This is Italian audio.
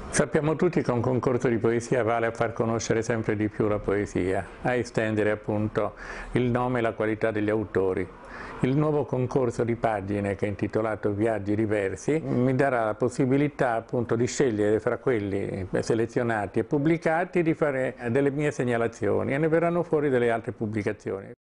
Sappiamo tutti che un concorso di poesia vale a far conoscere sempre di più la poesia, a estendere appunto il nome e la qualità degli autori. Il nuovo concorso di pagine, che è intitolato Viaggi diversi, mi darà la possibilità appunto di scegliere fra quelli selezionati e pubblicati, di fare delle mie segnalazioni e ne verranno fuori delle altre pubblicazioni.